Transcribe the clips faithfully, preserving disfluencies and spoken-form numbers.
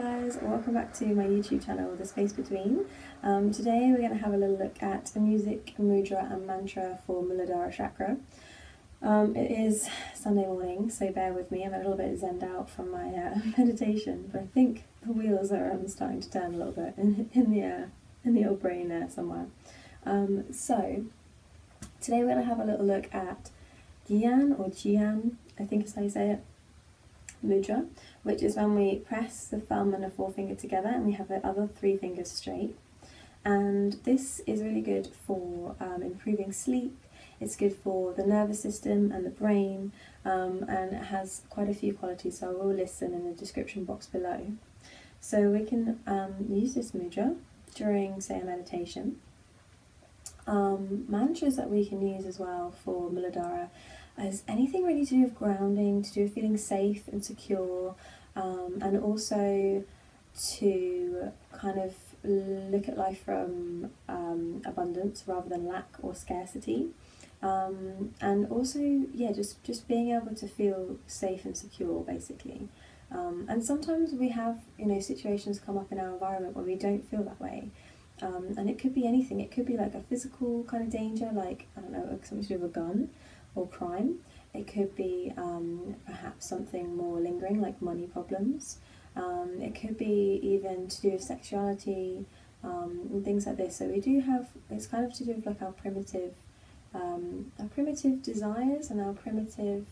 guys, welcome back to my YouTube channel, The Space Between. Um, today we're going to have a little look at the music, mudra and mantra for Muladhara Chakra. Um, it is Sunday morning, so bear with me. I'm a little bit zenned out from my uh, meditation, but I think the wheels are um, starting to turn a little bit in, in, the, uh, in the old brain there somewhere. Um, so today we're going to have a little look at Gyan or Gyan, I think is how you say it, Mudra, which is when we press the thumb and the forefinger together and we have the other three fingers straight. And this is really good for um, improving sleep. It's good for the nervous system and the brain, um, and it has quite a few qualities, so I will list them in the description box below. So we can um, use this mudra during, say, a meditation. Um, mantras that we can use as well for Muladhara is anything really to do with grounding, to do with feeling safe and secure, um, and also to kind of look at life from um, abundance rather than lack or scarcity. Um, and also, yeah, just, just being able to feel safe and secure, basically. Um, and sometimes we have, you know, situations come up in our environment where we don't feel that way. Um, and it could be anything. It could be like a physical kind of danger, like, I don't know, something to do with a gun or crime. It could be um, perhaps something more lingering, like money problems. Um, it could be even to do with sexuality um, and things like this. So we do have, it's kind of to do with like our primitive, um, our primitive desires and our primitive,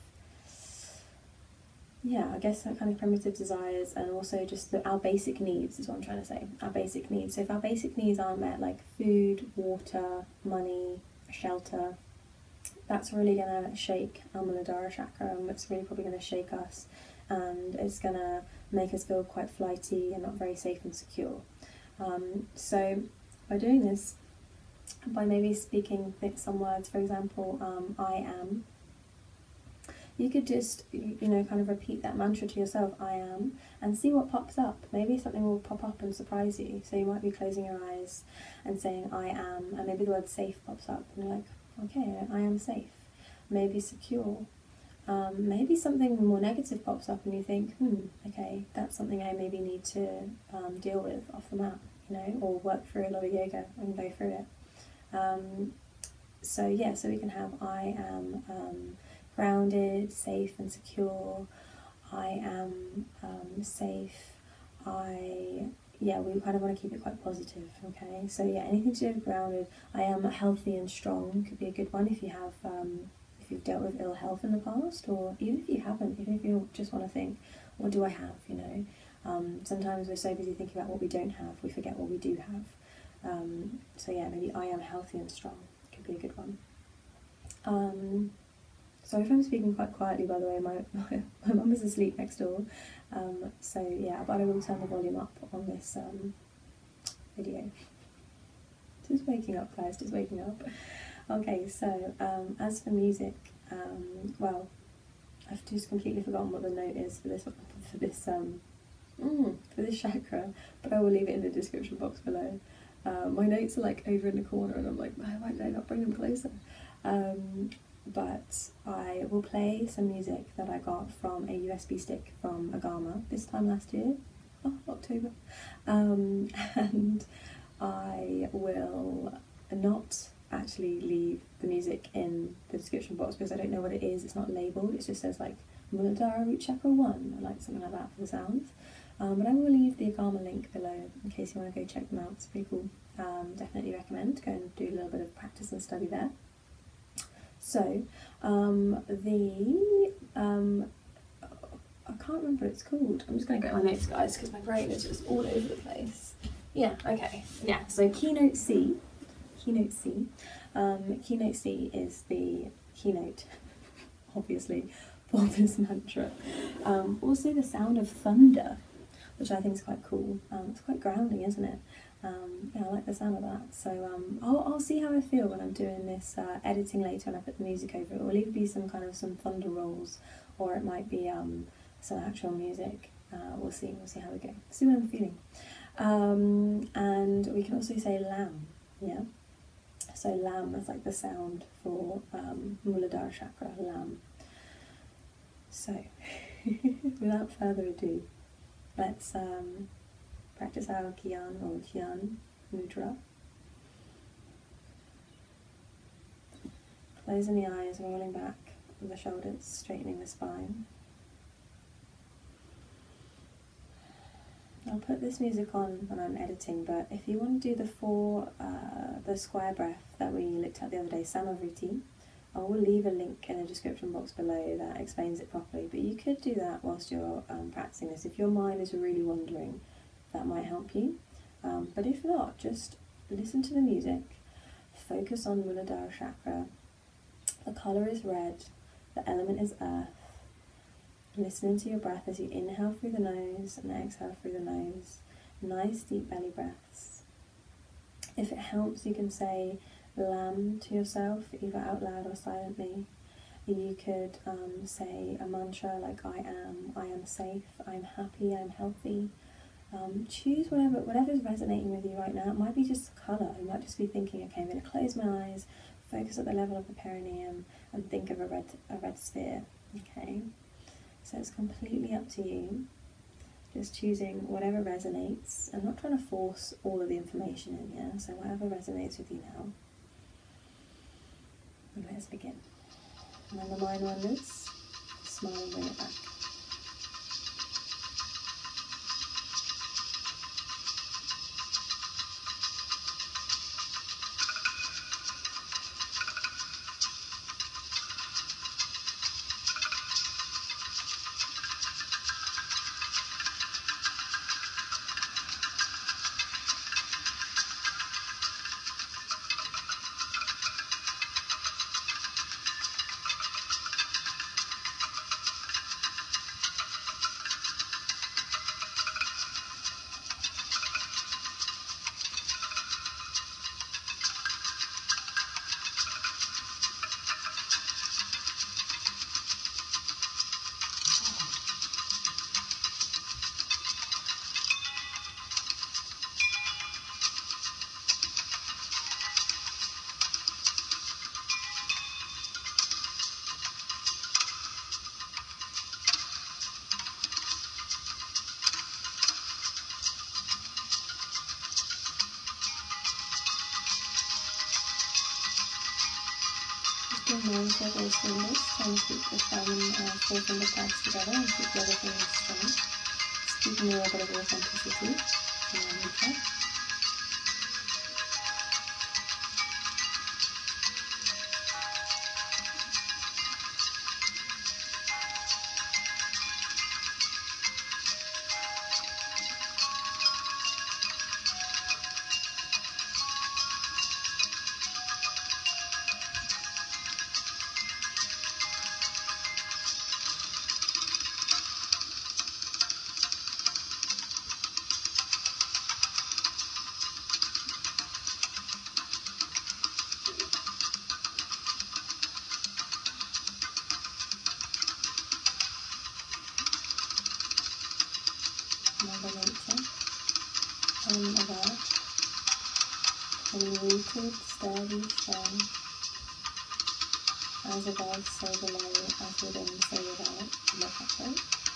yeah, I guess that kind of primitive desires, and also just the, our basic needs is what I'm trying to say, our basic needs. So if our basic needs aren't met, like food, water, money, shelter, that's really going to shake our Muladhara chakra, and it's really probably going to shake us, and it's going to make us feel quite flighty and not very safe and secure. Um, so by doing this, by maybe speaking some words, for example, um, I am, you could just, you know, kind of repeat that mantra to yourself, I am, and see what pops up. Maybe something will pop up and surprise you. So you might be closing your eyes and saying, I am, and maybe the word safe pops up, and you're like, okay, I am safe. Maybe secure. Um, maybe something more negative pops up and you think, hmm, okay, that's something I maybe need to um, deal with off the mat, you know, or work through a lot of yoga and go through it. Um, so yeah, so we can have I am um, grounded, safe and secure. I am um, safe. I, yeah, we kind of want to keep it quite positive, okay? So yeah, anything to do with grounded. I am healthy and strong could be a good one if you have, um, if you've dealt with ill health in the past, or even if you haven't, even if you just want to think, what do I have, you know? Um, sometimes we're so busy thinking about what we don't have, we forget what we do have. Um, so yeah, maybe I am healthy and strong could be a good one. Um, Sorry if I'm speaking quite quietly, by the way, my, my, my mum is asleep next door, um, so yeah, but I will turn the volume up on this um, video. Just waking up, guys, just waking up. Okay, so um, as for music, um, well, I've just completely forgotten what the note is for this, for this, um, mm, for this chakra, but I will leave it in the description box below. Uh, my notes are like over in the corner and I'm like, why did I not bring them closer? Um, but I will play some music that I got from a U S B stick from Agama this time last year, oh, October, um, and I will not actually leave the music in the description box because I don't know what it is. It's not labelled, it just says like Muladhara Root Chakra one, or like something like that for the sounds. Um, but I will leave the Agama link below in case you want to go check them out. It's pretty cool. Um, definitely recommend go and do a little bit of practice and study there. So, um, the, um, I can't remember what it's called. I'm just going to get my notes, guys, because my brain is just all over the place. Yeah, okay. Yeah, so keynote C, keynote C, um, keynote C is the keynote, obviously, for this mantra. Um, also the sound of thunder, which I think is quite cool. Um, it's quite grounding, isn't it? Um, yeah, I like the sound of that. So um, I'll, I'll see how I feel when I'm doing this uh, editing later and I put the music over it. It will either be some kind of some thunder rolls, or it might be um, some actual music. Uh, we'll see, we'll see how we go. See what I'm feeling. Um, and we can also say lamb, yeah? So lamb is like the sound for um, Muladhara chakra, lamb. So, without further ado, let's um, practice our Gyan or Gyan Mudra. Closing the eyes, rolling back the shoulders, straightening the spine. I'll put this music on when I'm editing, but if you want to do the four, uh, the square breath that we looked at the other day, Samavritti, I will leave a link in the description box below that explains it properly, but you could do that whilst you're um, practicing this. If your mind is really wandering, that might help you. Um, but if not, just listen to the music, focus on Muladhara Chakra. The colour is red, the element is earth. Listening to your breath as you inhale through the nose and exhale through the nose. Nice deep belly breaths. If it helps, you can say Lam to yourself, either out loud or silently. You could um, say a mantra like I am, I am safe, I'm happy, I'm healthy. Um, choose whatever whatever's resonating with you right now. It might be just colour. You might just be thinking, okay, I'm going to close my eyes, focus at the level of the perineum, and think of a red a red sphere. Okay. So it's completely up to you, just choosing whatever resonates. I'm not trying to force all of the information in, yeah? So whatever resonates with you now. And let's begin. And when the mind wanders, smile and bring it back. Mindful of those fingers, trying to keep the thumb and uh, four finger pads together and keep the other fingers strong. Just keeping a little bit of authenticity in our mudra. Mother Nature, and of earth, and rooted, sturdy, strong, as above, so below, as within, so without, look upward.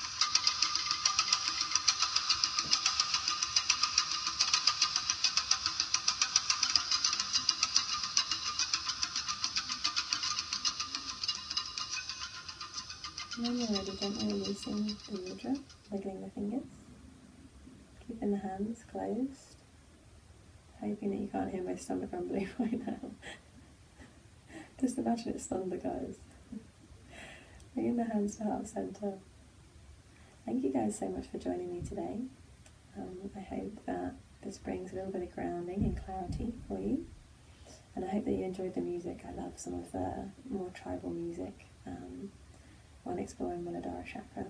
And when you're ready, gently releasing the mudra, wiggling the fingers. Keeping the hands closed, hoping that you can't hear my stomach rumbling right now. Just imagine it stunned the guys. Bringing the hands to heart center. Thank you guys so much for joining me today. Um, I hope that this brings a little bit of grounding and clarity for you. And I hope that you enjoyed the music. I love some of the more tribal music um, when exploring Muladhara Chakra.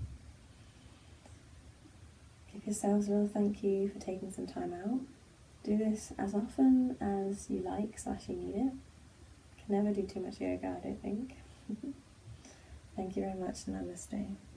Give yourselves a little thank you for taking some time out. Do this as often as you like slash you need it. Can never do too much yoga, I don't think. Thank you very much. Namaste.